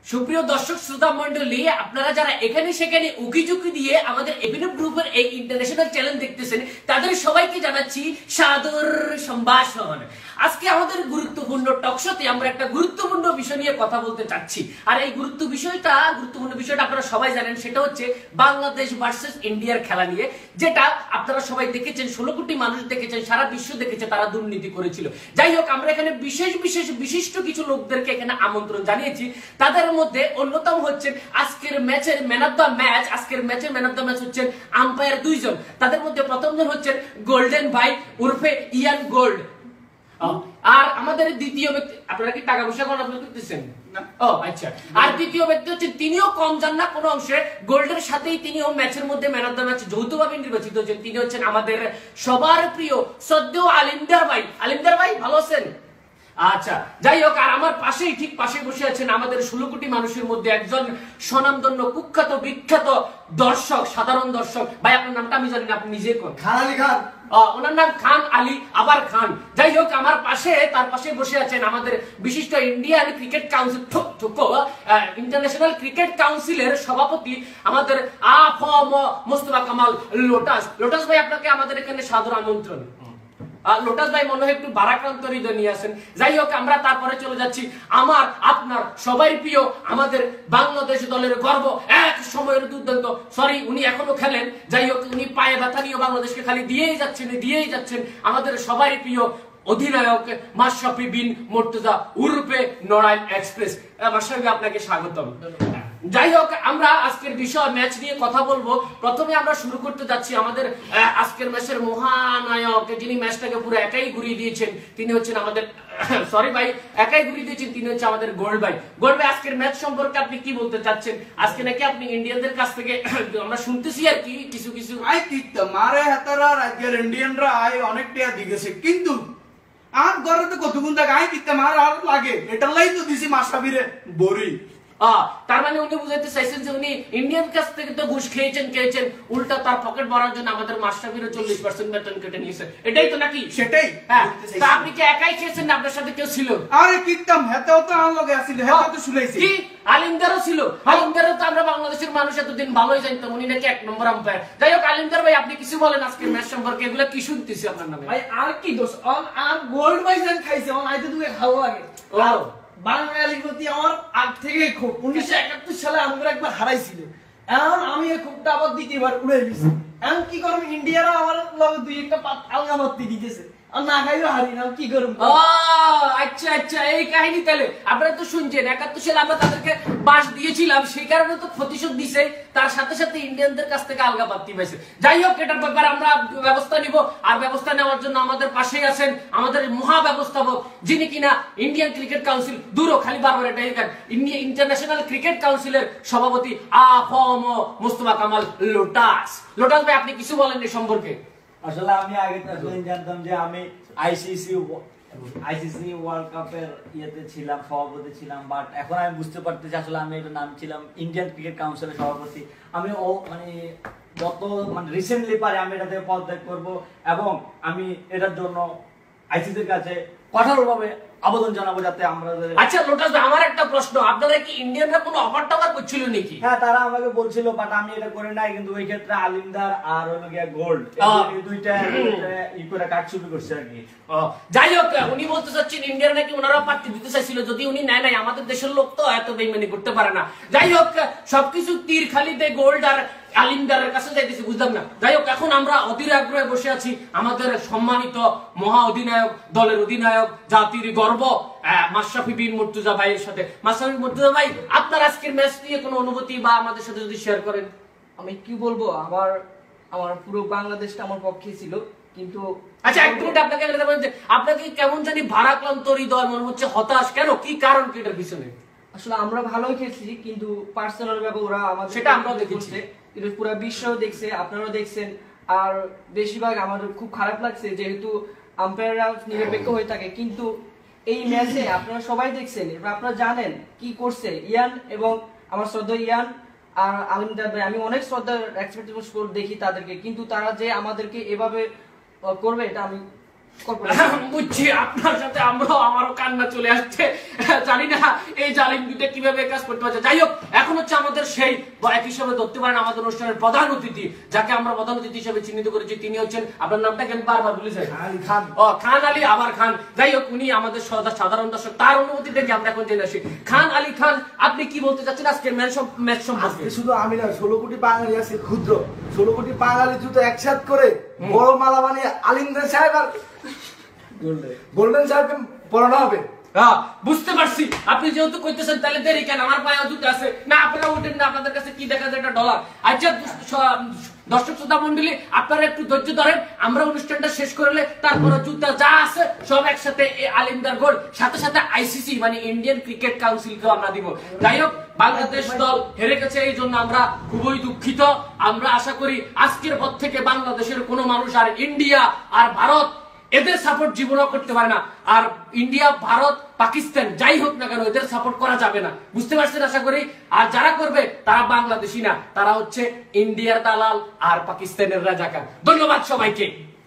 সুপ্রিয় দর্শক শ্রোতা মন্ডলী, আপনারা যারা এখানে সেখানে উকিঝুঁকি দিয়ে আমাদের এভিনিউ গ্রুপের এই ইন্টারন্যাশনাল চ্যানেল দেখতেছেন, তাদের সবাইকে জানাচ্ছি সাদর সম্ভাষণ। আজকে আমাদের গুরুত্বপূর্ণ টকশোতে আমরা একটা গুরুত্বপূর্ণ বিষয় নিয়ে কথা বলতে চাচ্ছি। আর এই গুরুত্বপূর্ণ বিষয়টা আপনারা সবাই জানেন, সেটা হচ্ছে বাংলাদেশ ভার্সেস ইন্ডিয়ার খেলা নিয়ে, যেটা আপনারা সবাই দেখেছেন, 16 কোটি মানুষ দেখেছেন, সারা বিশ্ব দেখেছে তারা দুর্নীতি করেছিল। যাই হোক, আমরা এখানে বিশিষ্ট কিছু লোকদেরকে এখানে আমন্ত্রণ জানিয়েছি। তাদের মধ্যে অন্যতম হচ্ছেন আজকের ম্যাচের ম্যান অফ দ্য ম্যাচ হচ্ছেন আম্পায়ার দুইজন। তাদের মধ্যে প্রথমজন হচ্ছেন গোল্ডেন ভাই উর্ফে ইয়ান গোল্ড। আর আমাদের দ্বিতীয় ব্যক্তি, আপনারা কি টাকা পয়সা কোন আপলোড করতেছেন? ও আচ্ছা। আর দ্বিতীয় ব্যক্তি হচ্ছে, তিনিও কম যান না কোনো অংশে, গোল্ডের সাথেই তিনিও ম্যাচের মধ্যে ম্যান অফ দ্য ম্যাচ যৌথভাবে নির্বাচিত হচ্ছেন। তিনি হচ্ছেন আমাদের সবার প্রিয় শ্রদ্ধেয় আলিমদার ভাই। আলিমদার ভাই ভালো আছেন? আচ্ছা, যাই হোক, আর আমার পাশেই ঠিক পাশে বসে আছেন আমাদের 16 কোটি মানুষের মধ্যে একজন স্বনামধন্য কুখ্যাত বিখ্যাত দর্শক, সাধারণ দর্শক। ভাই আপনার নামটা আমি জানি না, আপনি নিজে কোন? খান আলী খান। ওনার নাম খান আলী আবার খান। যাই হোক, আমার পাশে তার পাশে বসে আছেন আমাদের বিশিষ্ট Indian cricket council international cricket কাউন্সিলের সভাপতি আমাদের মোস্তফা কামাল লোটাস। লোটাস ভাই, আপনাকে আমাদের এখানে সাদর আমন্ত্রণ। লোটাস ভাই মনে হয় একটু বারাক্রান্ত হৃদয় নিয়ে আসেন। যাই হোক, আমরা তারপরে চলে যাচ্ছি আমার আপনার সবাই প্রিয় আমাদের বাংলাদেশ দলের গর্ব, এক সময়ের দুর্দান্ত, উনি এখনো খেলেন। যাই হোক, উনি পায়ে ব্যথা নিয়ে বাংলাদেশকে খালি দিয়েই যাচ্ছেন আমাদের সবাই প্রিয় অধিনায়ক মাশরাফি বিন মুর্তজা উরফে নড়াইল এক্সপ্রেস। মাশরাফি, আপনাকে স্বাগতম। যাই হোক, আমরা আজকের বিষয় ম্যাচ নিয়ে কথা বলবো। প্রথমে আমরা শুরু করতে যাচ্ছি আমাদের আজকের ম্যাচের মহানায়ক, যিনি ম্যাচটাকে পুরো একাই ঘুরিয়ে দিয়েছেন, তিনি হচ্ছেন আমাদের তিনি হচ্ছে আমাদের গোল্ড ভাই। গোল্ড ভাই, আজকের ম্যাচ সম্পর্কে আপনি কি বলতে চাচ্ছেন? আজকে নাকি আপনি ইন্ডিয়ানদের কাছ থেকে আমরা শুনতেছি আর কি কিছু মারে হাতারা রাজ্যের ইন্ডিয়ানরা অনেক টিয়া দিয়েছে, কিন্তু আর ঘরে তো কতক্ষণ থাকে মার আর লাগে, এটার লাই তো দিছি মাশরাফিরে বড়ি। তার মানে উনি বুঝাইতে চাইছেন যে উনি ইন্ডিয়ান কাছ থেকে তো ঘুষ খেয়েছেন, উল্টা তার পকেট ভরার জন্য আমাদের মাশরাফির 40% বেতন কেটে নিয়েছে, এটাই তো নাকি? সেটাই। তা আপনি কি একাই খেয়েছেন না আপনার সাথে কেউ ছিল? আরে কিতাম হেতেও তো আমার লগে আছিল, হেতেও তো শুনাইছি। কি আলিমদারও ছিল? আলিমদারও তো আমরা বাংলাদেশের মানুষ এতদিন ভালোই জানতাম, উনি নাকি 1 নম্বর আম্পায়ার। যাই হোক, আলিমদার ভাই, আপনি কিছু বলেন আজকের ম্যাচ সম্পর্কে, এগুলা কি শুনতেছি আপনার নামে? ভাই আর কি দোষ, আর গোল্ড ভাই যেন খাইছে আইতে তুমি ভালো লাগে। বাঙালির প্রতি আমার আগ থেকে খুব 1971 সালে আমরা একবার হারাইছিল, এখন আমি এই খুবটা আবার দ্বিতীয়বার উড়ে দিছি। এখন কি করব, ইন্ডিয়ারা আমার লগে দুই একটা পাত আলগা মারতে দিতেছে, আর না খাইও হারি না, কি করব? আচ্ছা, এই কাহিনী। তাহলে আপনারা তো শুনছেন, 71 সালে আমরা তাদেরকে বাস দিয়েছিলাম, সেই কারণে তো প্রতিশোধ দিছে, তার সাথে সাথে ইন্ডিয়ানদের কাছ থেকে আলগা পাত্তি পাইছে। যাই হোক, এটার ব্যাপারে আমরা ব্যবস্থা নিব, আর ব্যবস্থা নেওয়ার জন্য আমাদের পাশেই আছেন আমাদের মহা ব্যবস্থাপক, যিনি কিনা ইন্ডিয়ান ক্রিকেট কাউন্সিল খালি বারবার এটাই ইন্টারন্যাশনাল ক্রিকেট কাউন্সিলের সভাপতি মোস্তফা কামাল লোটাস। লোটাস ভাই, আপনি কিছু বলেন এই সম্পর্কে? আসলে আমি আগে জানতাম যে আমি আইসিসি ওয়ার্ল্ড কাপের ইয়েতে ছিলাম, সভাপতি ছিলাম, বাট এখন আমি বুঝতে পারতেছি আসলে আমি এটার নাম ছিলাম ইন্ডিয়ান ক্রিকেট কাউন্সিলের সভাপতি। আমি যত রিসেন্টলি পারে আমি এটাতে পদত্যাগ করবো, এবং আমি এটার জন্য আইসিসির কাছে কঠোরভাবে আবেদন জানাবো যাতে আমরা। আচ্ছা লোটাস ভাই, আমার একটা প্রশ্ন, আপনারা কি ইন্ডিয়ানরা কোনো অফার টাফার করছিল নাকি? হ্যাঁ, তারা আমাকে বলছিল, বাট আমি এটা করে নাই, কিন্তু ওই ক্ষেত্রে আলিমদার আর গোল্ড দুইটা ই করে কাটছুপি করছে আর কি। যাই হোক, উনি বলতে চাচ্ছেন ইন্ডিয়ার নাকি ওনারা পার্টি দিতে চাইছিল, যদি উনি নেয় নাই, আমাদের দেশের লোক তো এত বেইমানি করতে পারে না। যাই হোক, সবকিছু তীর খালিতে গোল্ড আর আলিমদারের কাছে যাইতেছি, বুঝলাম না। যাই হোক, এখন আমরা অধীর আগ্রহে বসে আছি আমাদের সম্মানিত মহা অধিনায়ক, দলের অধিনায়ক, জাতির গর্ব মাশরাফি বিন মুর্তজা ভাইয়ের সাথে। মাশরাফি মুর্তজা ভাই, আপনার আজকের ম্যাচ নিয়ে কোনো অনুভূতি বা আমাদের সাথে যদি শেয়ার করেন। আমি কি বলবো, আমার পুরো বাংলাদেশটা আমার পক্ষে ছিল, কিন্তু আচ্ছা, এক মিনিট আপনাকে কেমন জানি ভারাক্রান্ত হৃদয় মনে হচ্ছে, হতাশ কেন, কি কারণ কি এটার পিছনে? আসলে আমরা ভালোই খেলছি, কিন্তু পার্সোনাল ভাবে ওরা আমাদের, সেটা আমরা দেখেছি, কিন্তু পুরো বিশ্বও দেখছে, আপনারাও দেখছেন। আর বেশিরভাগ আমাদের খুব খারাপ লাগছে, যেহেতু আম্পায়াররা নিরপেক্ষ হয়ে থাকে, কিন্তু এই ম্যাচে আপনারা সবাই দেখছেন, এবার আপনারা জানেন কি করছে ইয়ান এবং আমার শ্রদ্ধা ইয়ান আর আলিমদার ভাই। আমি অনেক শ্রদ্ধা এক্সপেক্টেশন দেখি তাদেরকে, কিন্তু তারা যে আমাদেরকে এভাবে করবে এটা আমি বুঝছি, আপনার সাথে আমারও কান্না চলে আসছে। জানি না এই জালিম দুইটা কিভাবে কাজ করতে পারছে। যাই হোক, এখন হচ্ছে আমাদের সেই এক হিসাবে ধরতে পারেন আমাদের অনুষ্ঠানের প্রধান অতিথি, যাকে আমরা প্রধান অতিথি হিসেবে চিহ্নিত করেছি। তিনি হচ্ছেন, আপনার নামটা কেন বারবার ভুলে যাই? আলী খান। ও, খান আলী, আবার খান। যাই হোক, উনি আমাদের সাধারণ দর্শক, তার অনুমতি থেকে আমরা এখন জেনে আসি। খান আলী খান, আপনি কি বলতে চাচ্ছেন আজকের ম্যাচ সম্পর্কে? শুধু আমি না, 16 কোটি বাঙালি আছে ক্ষুদ্র, 16 কোটি বাঙালি জুতো একসাথ করে বড় মালা বানিয়ে আলিমদার সাহেব আর গোল্ডেন সাহেবকে পড়ানো হবে। বুঝতে পারছি, আপনি যেহেতু কইতেছেন তাহলে দেরি কেন? আমার পায়ে জুতো আছে না, আপনারা উঠেন না, আপনাদের কাছে কি দেখা যায়? একটা ডলার। আচ্ছা দর্শক শ্রোতা মন্ডলী, আপনারা একটু ধৈর্য ধরেন, আমরা অনুষ্ঠানটা শেষ করলে তারপরে জুতা যা আছে সব একসাথে আলিমদার গোল, সাথে সাথে আইসিসি মানে ইন্ডিয়ান ক্রিকেট কাউন্সিলকেও আমরা দিব। যাই হোক, বাংলাদেশ দল হেরে গেছে, এই জন্য আমরা খুবই দুঃখিত। আমরা আশা করি আজকের পর থেকে বাংলাদেশের কোনো মানুষ আর ইন্ডিয়া আর ভারত এদের সাপোর্ট জীবনও করতে পারে না। আর ইন্ডিয়া, ভারত, পাকিস্তান যাই হোক না কেন, এদের সাপোর্ট করা যাবে না। বুঝতে পারছেন আশা করি। আর যারা করবে তারা বাংলাদেশি না, তারা হচ্ছে ইন্ডিয়ার দালাল আর পাকিস্তানের রাজাকার। ধন্যবাদ সবাইকে।